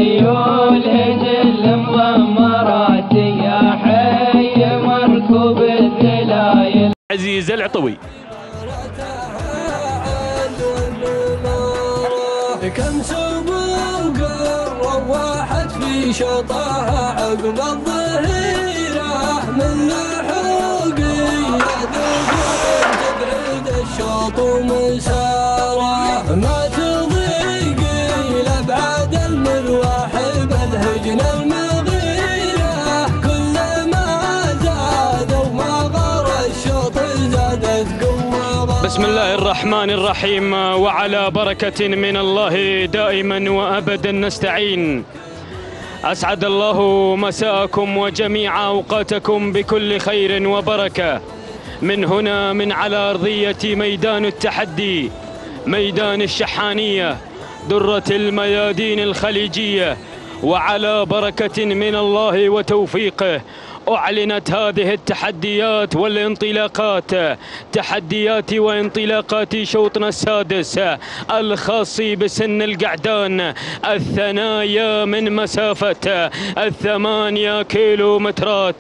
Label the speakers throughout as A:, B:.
A: خيول هجل مضمرات يا حي مركوب الذلايل.
B: عزيز العطوي.
C: كم سبوق روحت في شطاها عقب الظهيرة من لحوقي تبعد الشوط ومساره ما تضيقي لابعد المرواح بالهجن المغيرة كلما زاد وما غار الشوط زادت قوة.
B: بسم الله الرحمن الرحيم، وعلى بركة من الله دائما وأبدا نستعين. أسعد الله مساءكم وجميع أوقاتكم بكل خير وبركة. من هنا من على أرضية ميدان التحدي، ميدان الشحانية، درة الميادين الخليجية، وعلى بركة من الله وتوفيقه أعلنت هذه التحديات والانطلاقات، تحديات وانطلاقات شوطنا السادس الخاص بسن القعدان، الثنايا من مسافة 8 كيلومترات،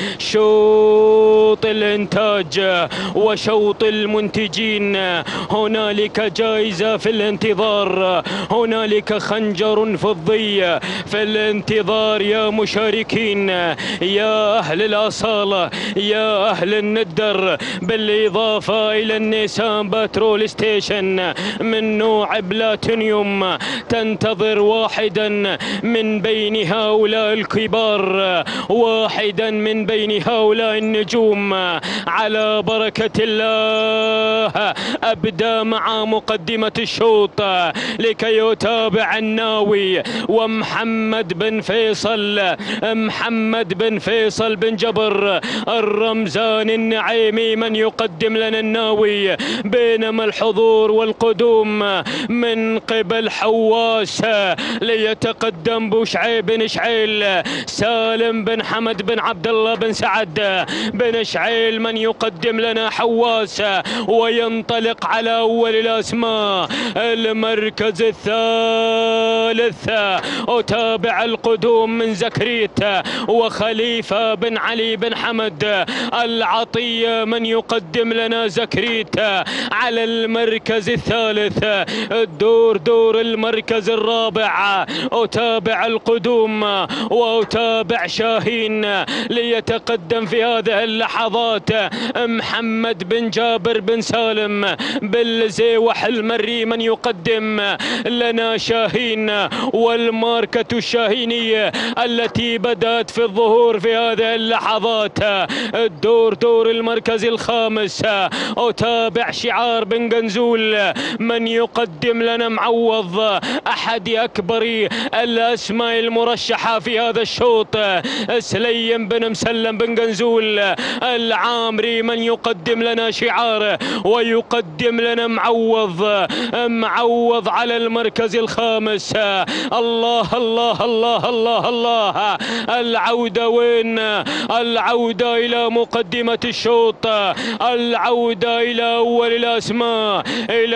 B: شوط الإنتاج وشوط المنتجين. هنالك جائزة في الانتظار، هنالك خنجر فضي في الانتظار يا مشاركين، يا أهل الأصالة، يا أهل الندر، بالإضافة إلى النيسان باترول ستيشن من نوع بلاتينيوم. تنتظر واحدا من بين هؤلاء الكبار، واحدا من بين هؤلاء النجوم. على بركة الله أبدأ مع مقدمة الشوط لكي يتابع الناوي ومحمد بن فيصل، محمد بن فيصل بن جبر الرمزان النعيمي من يقدم لنا الناوي، بينما الحضور والقدوم من قبل حواس ليتقدم بوشعيب بن شعيل، سالم بن حمد بن عبد الله بن سعد بن شعيل من يقدم لنا حواس، وينطلق على أول الأسماء المركز الثالث. أتابع القدوم من زكريت وخليفة بن علي بن حمد العطية من يقدم لنا زكريت على المركز الثالث. الدور دور المركز الرابع. أتابع القدوم وأتابع شاهين ليتقدم في هذه اللحظات محمد بن جابر بن سالم بالزيوح المري من يقدم لنا شاهين، والماركة الشاهينية التي بدأت في الظهور في هذه اللحظات. الدور دور المركز الخامس. أتابع شعار بن قنزول من يقدم لنا معوض، أحد أكبر الأسماء المرشحة في هذا الشوط. سليم بن مسلم بن قنزول العامري من يقدم لنا شعار ويقدم لنا معوض، معوض على المركز الخامس. الله الله الله الله الله. العودة وين؟ العودة إلى مقدمة الشوط، العودة إلى أول الأسماء، إلى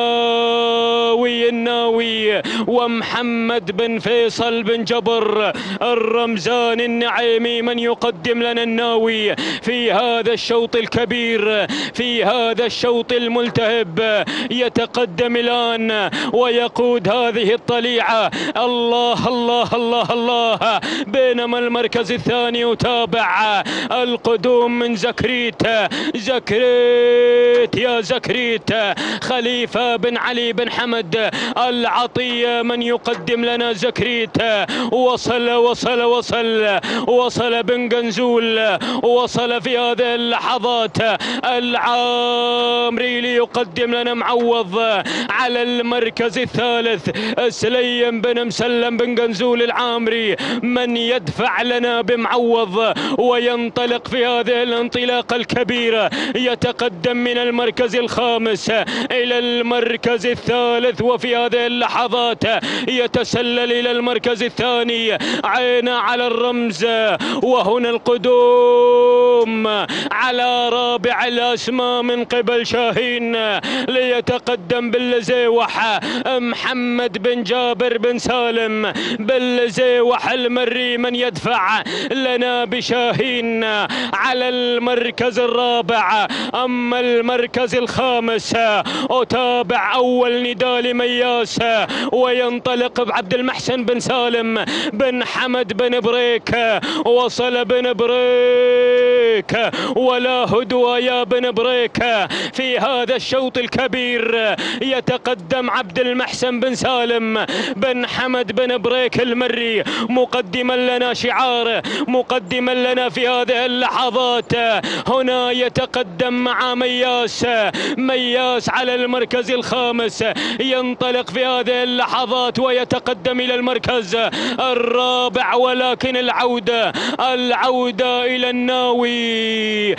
B: الناوي ومحمد بن فيصل بن جبر الرمزان النعيمي من يقدم لنا الناوي في هذا الشوط الكبير، في هذا الشوط الملتهب. يتقدم الآن ويقود هذه الطليعة. الله الله الله الله. بينما المركز الثاني يتابع القدوم من زكريت، زكريت يا زكريت، خليفة بن علي بن حمد العطية من يقدم لنا زكريت. وصل وصل وصل وصل بن قنزول، وصل في هذه اللحظات العامري ليقدم لنا معوض على المركز الثالث. سليم بن مسلم بن قنزول العامري من يدفع لنا بمعوض وينطلق في هذه الانطلاقة الكبيرة. يتقدم من المركز الخامس إلى المركز الثالث، وفي هذه اللحظات يتسلل إلى المركز الثاني. عين على الرمز، وهنا القدوم على رابع الأسماء من قبل شاهين ليتقدم بالزيوح محمد بن جابر جابر بن سالم بالزيوح المري من يدفع لنا بشاهين على المركز الرابع. أما المركز الخامس أتابع أول نداء لمياس وينطلق بعبد المحسن بن سالم بن حمد بن بريك. وصل بن بريك ولا هدوء يا بن بريك في هذا الشوط الكبير. يتقدم عبد المحسن بن سالم بن حمد بن بريك المري مقدما لنا شعار، مقدما لنا في هذه اللحظات. هنا يتقدم مع مياس على المركز الخامس، ينطلق في هذه اللحظات ويتقدم إلى المركز الرابع. ولكن العودة إلى الناوي.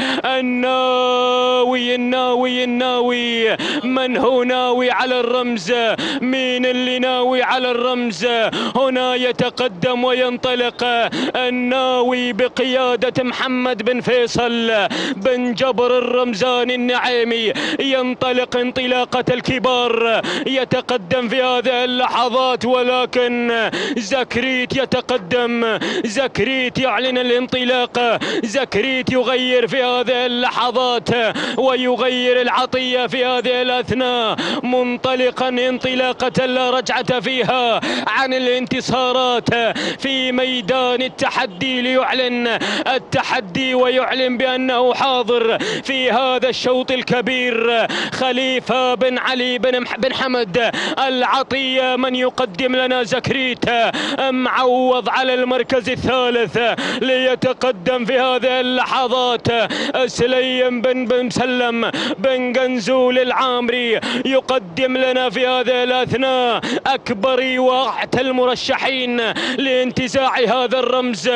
B: الناوي من هو ناوي على الرمز؟ مين اللي ناوي على الرمز؟ هنا يتقدم وينطلق الناوي بقيادة محمد بن فيصل بن جبر الرمزاني النعيمي. ينطلق انطلاقة الكبار، يتقدم في هذه اللحظات. ولكن زكريت يتقدم، زكريت يعلن الانطلاق، زكريت يغير في هذه اللحظات ويغير العطية في هذه الأثناء، منطلقا انطلاقة لا رجعة فيها عن الانتصارات في ميدان التحدي، ليعلن التحدي ويعلن بأنه حاضر في هذا الشوط الكبير. خليفة بن علي بن حمد العطية من يقدم لنا زكريت معوض على المركز الثالث. ليتقدم في هذه اللحظات سليم بن مسلم بن قنزول العامري يقدم لنا في هذه الأثناء أكبر واحد المرشحين لانتزاع هذا الرمز.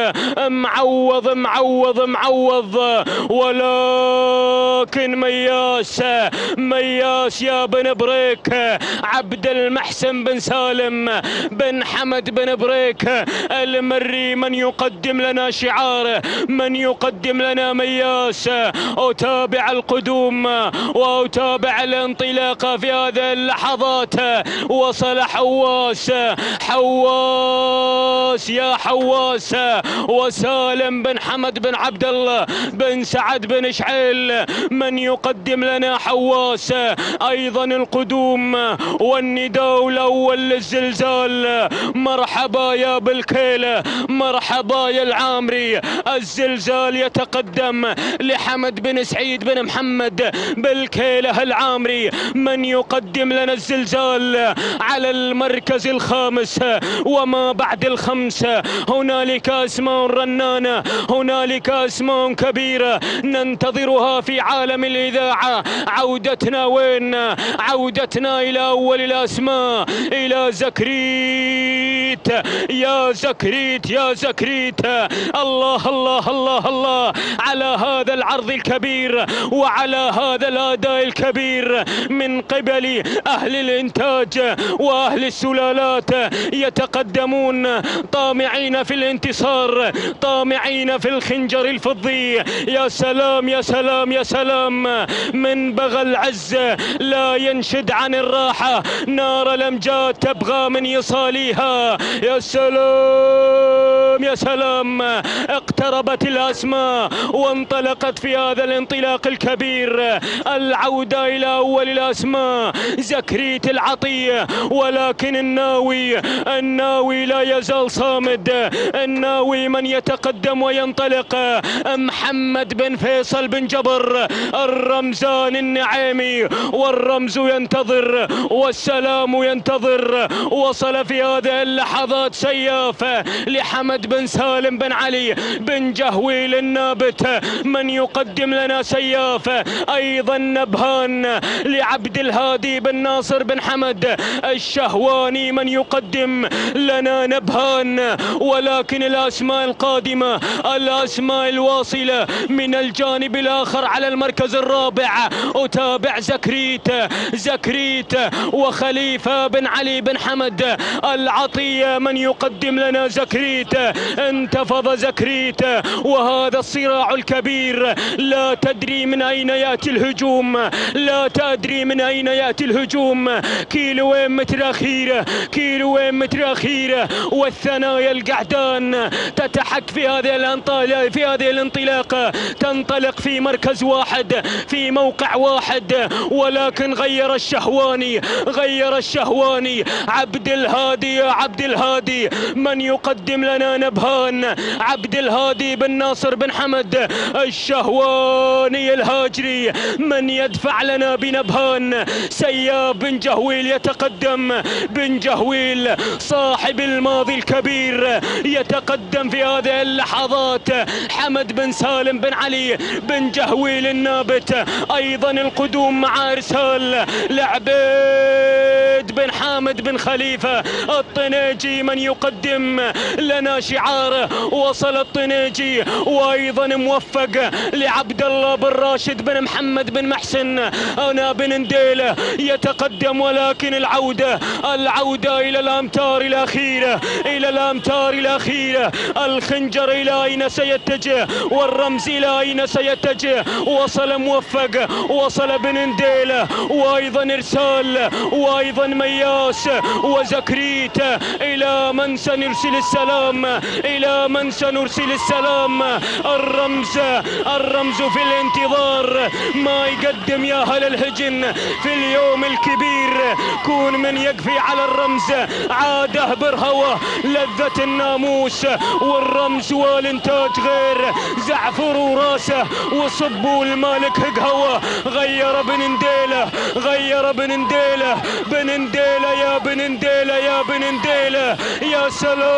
B: معوض ولكن مياس يا بن بريك عبد المحسن بن سالم بن حمد بن بريك المري من يقدم لنا شعار، من يقدم لنا مياس. أتابع القدوم وأتابع الانطلاقة في هذه اللحظات. وصل حواس يا حواس وسالم بن حمد بن عبد الله بن سعد بن شعيل من يقدم لنا حواس. أيضا القدوم والنداء الأول للزلزال. مرحبا يا بالكيلة، مرحبا يا العامري. الزلزال يتقدم لحمد بن سعيد بن محمد بالكيلة العامري من يقدم لنا الزلزال على المركز الخامس. وما بعد الخمسة هنالك أسماء رنانة، هنالك أسماء كبيرة ننتظرها في عالم الإذاعة. عودتنا وين؟ عودتنا إلى أول الأسماء، إلى زكريت. يا زكريت يا زكريت، الله الله الله الله على هذا العرض الكبير وعلى هذا الأداء الكبير من قبل أهل الإنتاج وأهل السلالات. يتقدمون طامعين في الانتصار، طامعين في الخنجر الفضي. يا سلام يا سلام يا سلام. من بغى العز لا ينشد عن الراحة، نار الأمجاد تبغى من يصاليها. يا سلام يا سلام. اقتربت الأسماء وانطلقت في هذا الانطلاق الكبير. العودة إلى أول الأسماء زكريت العطية. ولكن الناوي لا يزال صامد. الناوي من يتقدم وينطلق محمد بن فيصل بن جبر الرمزان النعيمي. والرمز ينتظر والسلام ينتظر. وصل في هذه اللحظات سياف لحمد بن سالم بن علي بن جهويل النابت من يقدم لنا سياف. أيضا نبهان لعبد الهادي بن ناصر بن حمد الشهواني من يقدم لنا نبهان. ولكن الأسماء القادمة، الأسماء الواصلة من الجانب الآخر على المركز الرابع. أتابع زكريت وخليفة بن علي بن حمد العطية الثانية من يقدم لنا زكريت. انتفض زكريت وهذا الصراع الكبير، لا تدري من أين يأتي الهجوم، لا تدري من أين يأتي الهجوم. كيلوين متر أخيرة، كيلوين متر أخيرة، والثنايا القعدان تتحك في هذه الانطلاقة، تنطلق في مركز واحد في موقع واحد، ولكن غير الشهواني، غير الشهواني. عبد الهادي يا عبد الهادي من يقدم لنا نبهان، عبد الهادي بن ناصر بن حمد الشهواني الهاجري من يدفع لنا بنبهان. سياب بن جهويل يتقدم، بن جهويل صاحب الماضي الكبير يتقدم في هذه اللحظات. حمد بن سالم بن علي بن جهويل النابت ايضا القدوم مع ارسال لعبيد بن حامد بن خليفة الطنيجي من يقدم لنا شعار. وصل الطنيجي وايضا موفق لعبد الله بن راشد بن محمد بن محسن انا بن نديله يتقدم، ولكن العودة الى الامتار الاخيرة، الى الامتار الاخيرة. الخنجر الى اين سيتجه والرمز الى اين سيتجه. وصل موفق، وصل بن نديله وايضا ارسال وايضا مياس وزكريت. الى من سنرسل السلام، الى من سنرسل السلام. الرمز في الانتظار ما يقدم يا هل الهجن في اليوم الكبير. كون من يقفي على الرمز عاده برهوه لذة الناموس، والرمز والانتاج غير زعفر وراسه وصبوا المالك هقهوه. غير بن نديله، غير بن نديله، بن نديله يا بن نديله، يا بن نديله. يا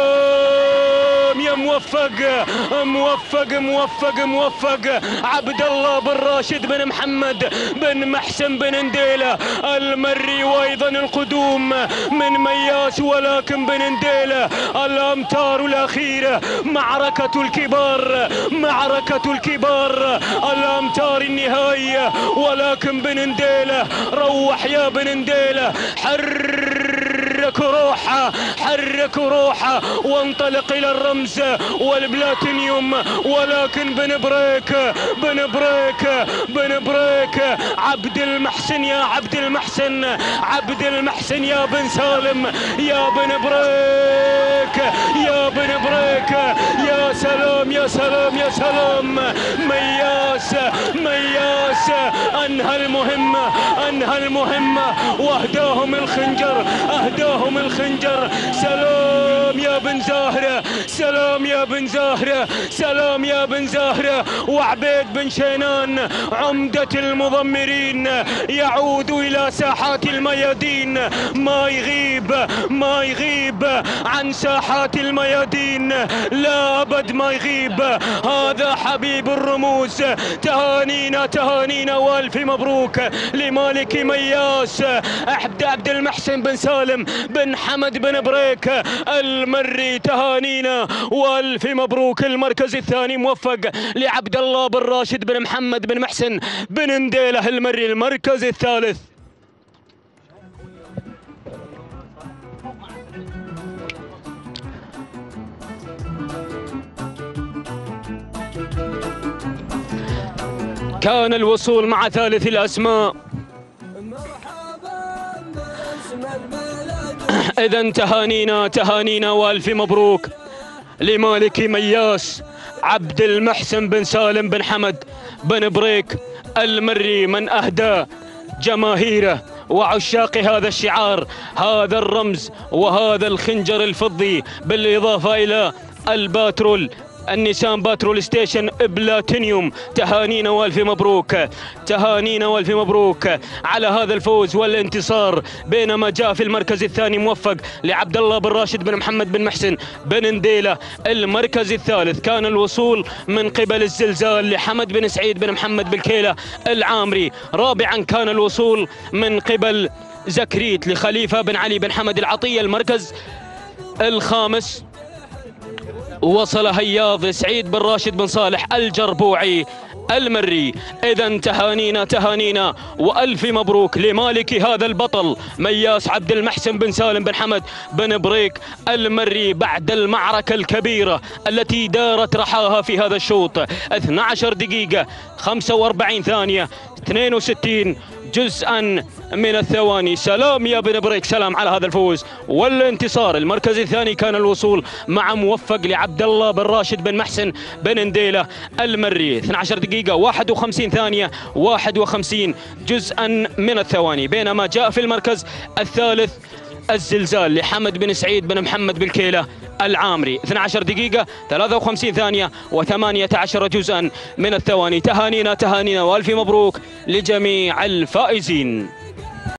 B: سلام يا موفق، موفق موفق موفق. عبد الله بن راشد بن محمد بن محسن بن نديله المري، وايضا القدوم من مياس ولكن بن نديله. الامتار الاخيره، معركة الكبار، معركة الكبار، الامتار النهائية، ولكن بن نديله روح يا بن نديله. حرك روحه، حرك روحه وانطلق الى الرمز والبلاتينيوم، ولكن بن بريك، بن بريك، بن بريك. عبد المحسن يا عبد المحسن، عبد المحسن يا بن سالم، يا بن بريك، يا بن بريك. يا سلام يا سلام يا سلام. مياس، مياس انهى المهمة، انهى المهمة واهداهم الخنجر، اهداهم الخنجر. سلام يا بن زاهرة، سلام يا بن زاهرة، سلام يا بن زاهرة. وعبيد بن شينان عمدة المضمرين يعود الى ساحات الميادين، ما يغيب، ما يغيب عن ساحات الميادين، لا ابد ما يغيب. هذا حبيب الرموز. تهانينا تهانينا والف مبروك لمالك مياس عبد المحسن بن سالم بن حمد بن بريك المري. تهانينا والف مبروك. المركز الثاني موفق لعبد الله بن راشد بن محمد بن محسن بن نديله المري. المركز الثالث كان الوصول مع ثالث الأسماء. إذن تهانينا تهانينا والف مبروك لمالك مياس عبد المحسن بن سالم بن حمد بن بريك المري، من أهدى جماهيره وعشاق هذا الشعار، هذا الرمز وهذا الخنجر الفضي، بالإضافة إلى الباترول النيسان باترول ستيشن بلاتينيوم. تهانينا والف مبروك، تهانينا والف مبروك على هذا الفوز والانتصار. بينما جاء في المركز الثاني موفق لعبد الله بن راشد بن محمد بن محسن بن نديله. المركز الثالث كان الوصول من قبل الزلزال لحمد بن سعيد بن محمد بالكيلة العامري. رابعا كان الوصول من قبل زكريت لخليفة بن علي بن حمد العطية. المركز الخامس وصل هياض سعيد بن راشد بن صالح الجربوعي المري. إذا تهانينا وألف مبروك لمالك هذا البطل مياس عبد المحسن بن سالم بن حمد بن بريك المري، بعد المعركة الكبيرة التي دارت رحاها في هذا الشوط. 12 دقيقة 45 ثانية 62 جزءا من الثواني. سلام يا بن بريك، سلام على هذا الفوز والانتصار. المركز الثاني كان الوصول مع موفق لعبد الله بن راشد بن محسن بن نديلة المري. 12 دقيقة 51 ثانية 51 جزءا من الثواني. بينما جاء في المركز الثالث الزلزال لحمد بن سعيد بن محمد بالكيلة العامري. 12 دقيقة 53 ثانية و18 جزءا من الثواني. تهانينا وألف مبروك لجميع الفائزين.